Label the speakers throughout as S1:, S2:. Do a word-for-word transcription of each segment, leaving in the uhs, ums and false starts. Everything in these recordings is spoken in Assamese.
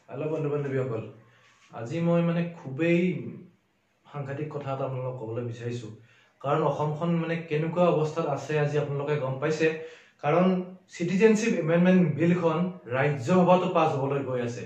S1: হেল্ল' বন্ধু বান্ধৱীসকল, আজি মই মানে খুবেই সাংঘাতিক কথা এটা আপোনালোকক ক'বলৈ বিচাৰিছোঁ। কাৰণ অসমখন মানে কেনেকুৱা অৱস্থাত আছে আজি আপোনালোকে গম পাইছে। কাৰণ চিটিজেনশ্বিপ এমেণ্ডমেণ্ট বিলখন ৰাজ্যসভাতো পাছ হ'বলৈ গৈ আছে।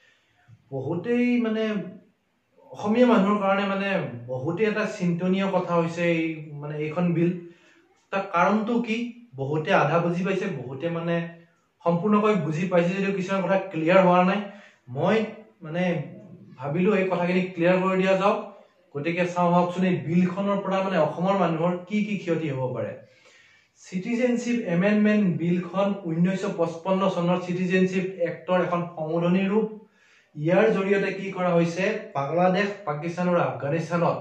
S1: বহুতেই মানে অসমীয়া মানুহৰ কাৰণে মানে বহুতেই এটা চিন্তনীয় কথা হৈছে এই মানে এইখন বিল। তাৰ কাৰণটো কি বহুতে আধা বুজি পাইছে, বহুতে মানে সম্পূৰ্ণকৈ বুজি পাইছে যদিও কিছুমান কথা ক্লিয়াৰ হোৱা নাই। মই মানে ভাবিলো এই কথাখিনি ক্লিয়াৰ কৰি দিয়া যাওক। গতিকে চাওঁ আহকচোন এই বিলখনৰ পৰা মানে অসমৰ মানুহৰ কি কি ক্ষতি হ'ব পাৰে। চিটিজেনশ্বিপ এমেণ্ডমেণ্ট বিলখন ঊনৈছশ পঁচপন্ন চনৰ চিটিজেনশ্বিপ এক্টৰ এখন সংশোধনী ৰূপ। ইয়াৰ জৰিয়তে কি কৰা হৈছে, বাংলাদেশ, পাকিস্তান আৰু আফগানিস্তানত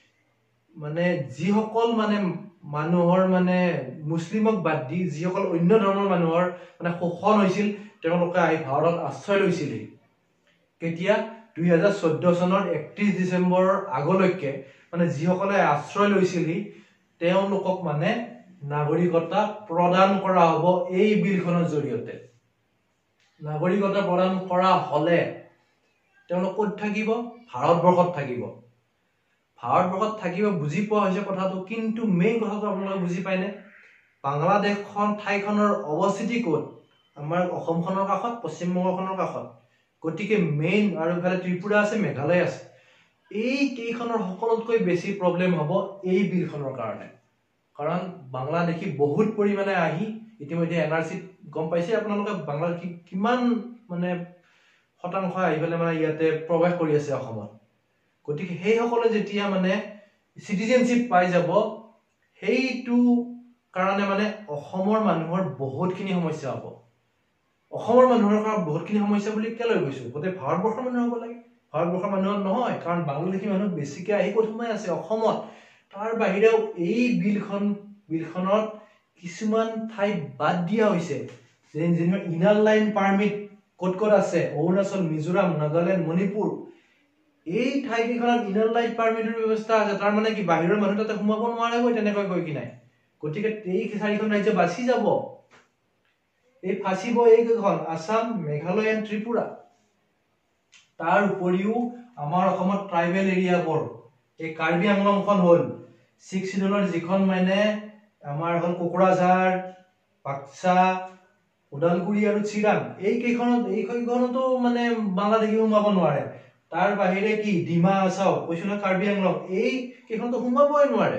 S1: মানে যিসকল মানে মানুহৰ মানে মুছলিমক বাদ দি যিসকল অন্য ধৰ্মৰ মানুহৰ মানে শোষণ হৈছিল, তেওঁলোকে আহি ভাৰতত আশ্ৰয় লৈছিল। কেতিয়া দুই হাজাৰ চৈধ্য চনৰ একত্ৰিশ ডিচেম্বৰৰ আগলৈকে মানে যিসকলে আশ্ৰয় লৈছিল তেওঁলোকক মানে নাগৰিকতা প্ৰদান কৰা হ'ব এই বিলখনৰ জৰিয়তে। নাগৰিকতা প্ৰদান কৰা হলে তেওঁলোক ক'ত থাকিব? ভাৰতবৰ্ষত থাকিব। ভাৰতবৰ্ষত থাকিব বুজি পোৱা হৈছে কথাটো, কিন্তু মেইন কথাটো আপোনালোকে বুজি পায়নে? বাংলাদেশখন ঠাইখনৰ অৱস্থিতি ক'ত? আমাৰ অসমখনৰ কাষত, পশ্চিমবংগখনৰ কাষত। গতিকে মেইন আৰু ইফালে ত্ৰিপুৰা আছে, মেঘালয় আছে। এই কেইখনৰ সকলোতকৈ বেছি প্ৰব্লেম হ'ব এই বিলখনৰ কাৰণে। কাৰণ বাংলাদেশী বহুত পৰিমাণে আহি ইতিমধ্যে এন আৰ চিত গম পাইছে আপোনালোকে বাংলাদেশী কিমান মানে শতাংশ আহি পেলাই মানে ইয়াতে প্ৰৱেশ কৰি আছে অসমত। গতিকে সেইসকলে যেতিয়া মানে চিটিজেনশ্বিপ পাই যাব, সেইটো কাৰণে মানে অসমৰ মানুহৰ বহুতখিনি সমস্যা হ'ব। অসমৰ মানুহৰ কাৰণে বহুতখিনি সমস্যা বুলি কেলৈ কৈছো? গোটেই ভাৰতবৰ্ষৰ মানুহ হ'ব লাগে? ভাৰতবৰ্ষৰ মানুহৰ নহয়, কাৰণ বাংলাদেশী মানুহ বেছিকে আহি ক'ত সোমাই আছে? অসমত। তাৰ বাহিৰেও এই বিলখন বিলখনত কিছুমান ঠাই বাদ দিয়া হৈছে, যেনে ইনাৰ লাইন পাৰ্মিট ক'ত ক'ত আছে, অৰুণাচল, মিজোৰাম, নাগালেণ্ড, মণিপুৰ। এই ঠাইকেইখনত ইনাৰ লাইন পাৰ্মিটৰ ব্যৱস্থা আছে। তাৰ মানে কি বাহিৰৰ মানুহ তাতে সোমাব নোৱাৰে তেনেকৈ কৈ কি নাই। গতিকে এই চাৰিখন ৰাজ্য বাচি যাব। এই ফাঁচিব এইকেইখন আসাম, মেঘালয় এণ্ড ত্ৰিপুৰা। তাৰ উপৰিও আমাৰ অসমত ট্ৰাইবেল এৰিয়াবোৰ, এই কাৰ্বি আংলংখন হ'ল ছিক্স শিডিউলৰ যিখন মানে আমাৰ হ'ল কোকৰাঝাৰ, বাক্সা, ওদালগুৰি আৰু চিৰাং। এই কেইখনত এই কেইখনতো মানে বাংলাদেশী সোমাব নোৱাৰে। তাৰ বাহিৰে কি ডিমা হাছাও, কৈছো নহয় কাৰ্বি আংলং, এই কেইখনতো সোমাবই নোৱাৰে।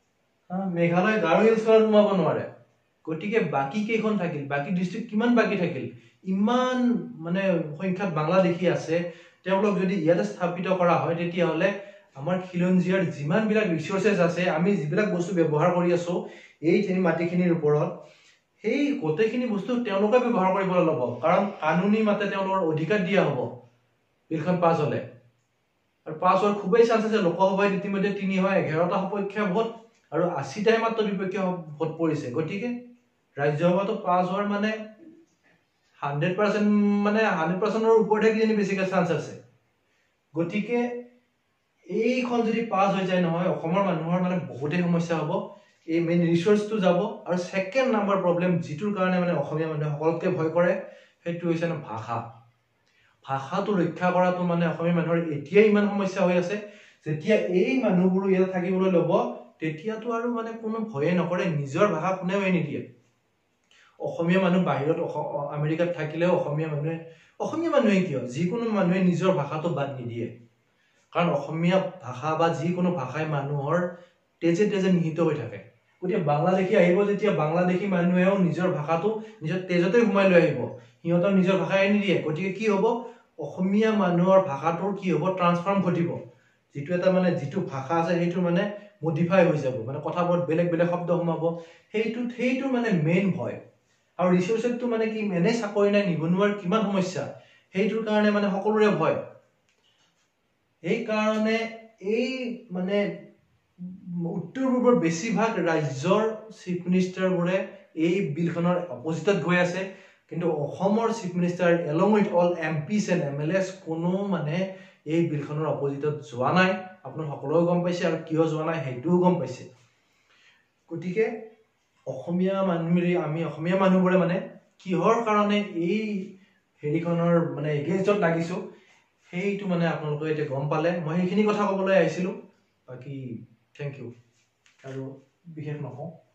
S1: মেঘালয় গাৰো হিলছখনত সোমাব নোৱাৰে। গতিকে বাকী কেইখন থাকিল, বাকী ডিষ্ট্ৰিক্ট কিমান বাকী থাকিল? ইমান মানে সংখ্যাত বাংলাদেশী আছে। তেওঁলোক যদি ইয়াতে স্থাপিত কৰা হয়, তেতিয়াহ'লে আমাৰ খিলঞ্জীয়াৰ যিমানবিলাক ৰিচোৰ্চেছ আছে, আমি যিবিলাক বস্তু ব্যৱহাৰ কৰি আছো এইখিনি মাটিখিনিৰ ওপৰত, সেই গোটেইখিনি বস্তু তেওঁলোকে ব্যৱহাৰ কৰিবলৈ ল'ব। কাৰণ কানুনী মতে তেওঁলোকৰ অধিকাৰ দিয়া হ'ব বিলখন পাছ হ'লে। আৰু পাছ হোৱাৰ খুবেই চান্স আছে। লোকসভাত ইতিমধ্যে তিনিশ এঘাৰটা সপক্ষে ভোট আৰু আশীটাহে মাত্ৰ বিপক্ষে ভোট পৰিছে। গতিকে ৰাজ্যসভাতো পাছ হোৱাৰ মানে হাণ্ড্ৰেড পাৰ্চেণ্ট মানে হাণ্ড্ৰেড পাৰ্চেণ্টৰ ওপৰতহে কিজানি বেছিকে চান্স আছে। গতিকে এইখন যদি পাছ হৈ যায় নহয়, অসমৰ মানুহৰ মানে বহুতেই সমস্যা হ'ব। এই মেইন ৰিচোৰ্চটো যাব। আৰু ছেকেণ্ড নাম্বাৰ প্ৰব্লেম যিটোৰ কাৰণে মানে অসমীয়া মানুহে সকলোতকৈ ভয় কৰে, সেইটো হৈছে ভাষা। ভাষাটো ৰক্ষা কৰাটো মানে অসমীয়া মানুহৰ এতিয়াই ইমান সমস্যা হৈ আছে। যেতিয়া এই মানুহবোৰো ইয়াত থাকিবলৈ ল'ব, তেতিয়াতো আৰু মানে কোনো ভয়ে নকৰে। নিজৰ ভাষা কোনেও এৰি নিদিয়ে। অসমীয়া মানুহ বাহিৰত আমেৰিকাত থাকিলেও অসমীয়া মানুহে অসমীয়া মানুহে কিয় যিকোনো মানুহে নিজৰ ভাষাটো বাদ নিদিয়ে। কাৰণ অসমীয়া ভাষা বা যিকোনো ভাষাই মানুহৰ তেজে তেজে নিহিত হৈ থাকে। গতিকে বাংলাদেশী আহিব যেতিয়া, বাংলাদেশী মানুহেও নিজৰ ভাষাটো নিজৰ তেজতে সোমাই লৈ আহিব। সিহঁতৰ নিজৰ ভাষা এৰি নিদিয়ে। গতিকে কি হ'ব, অসমীয়া মানুহৰ ভাষাটোৰ কি হ'ব, ট্ৰান্সফৰ্ম ঘটিব। যিটো এটা মানে যিটো ভাষা আছে সেইটো মানে মডিফাই হৈ যাব, মানে কথাবোৰত বেলেগ বেলেগ শব্দ সোমাব। সেইটো সেইটো মানে মেইন ভয়। আৰু ৰিচোৰ্চটো মানে কি, এনেই চাকৰি নাই, নিবনুৱাৰ কিমান সমস্যা, সেইটোৰ কাৰণে মানে সকলোৰে ভয়। সেইকাৰণে এই মানে উত্তৰ পূৰ্বৰ বেছিভাগ ৰাজ্যৰ চিফ মিনিষ্টাৰবোৰে এই বিলখনৰ অপজিটত গৈ আছে। কিন্তু অসমৰ chief minister along with all MPs and MLAs কোনো মানে এই বিলখনৰ অপজিটত যোৱা নাই। আপোনালোক সকলোৱে গম পাইছে, আৰু কিয় যোৱা নাই সেইটোও গম পাইছে। গতিকে অসমীয়া মানুহ আমি অসমীয়া মানুহবোৰে মানে কিহৰ কাৰণে এই হেৰিখনৰ মানে এগেইনষ্টত লাগিছোঁ সেইটো মানে আপোনালোকে এতিয়া গম পালে মই সেইখিনি কথা ক'বলৈ আহিছিলোঁ বাকী থেংক ইউ আৰু বিশেষ নকওঁ